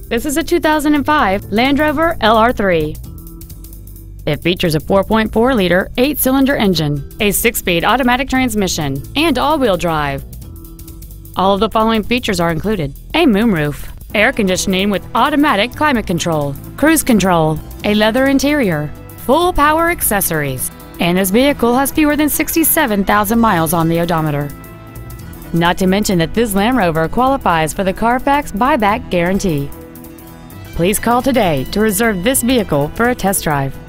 This is a 2005 Land Rover LR3. It features a 4.4-liter 8-cylinder engine, a 6-speed automatic transmission, and all-wheel drive. All of the following features are included: a moonroof, air conditioning with automatic climate control, cruise control, a leather interior, full power accessories, and this vehicle has fewer than 67,000 miles on the odometer. Not to mention that this Land Rover qualifies for the Carfax buyback guarantee. Please call today to reserve this vehicle for a test drive.